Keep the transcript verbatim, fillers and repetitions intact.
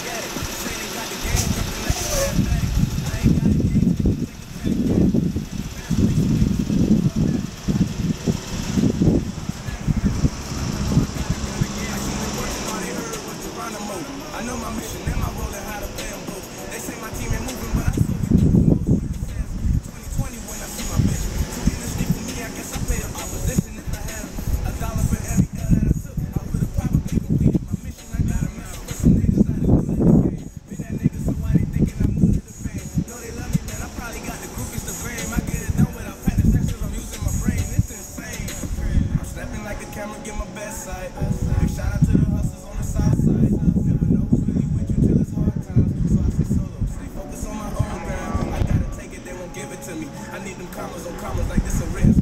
I know my mission and my role and how to play them both. They say my team ain't moving, but I saw we do the most. twenty twenty when I see my bitch. Too innocent for me, I guess I play the opposition. If I had a dollar for every L that I took, I would've probably completed my mission. I got a mess with some niggas that are new to the game. Been that nigga, so why they thinking I'm new to the fame? Know they love me, man, I probably got the groupies to blame. I get it done without panic, that's 'cause I'm using my brain. It's insane. I'm snapping like a camera, get my best side. Big shout out to the hustlers on the south side. Never know who's really with you till it's hard times. So I stay solo, stay focused on my own ground. I gotta take it, they won't give it to me. I need them commas on commas like this a risk.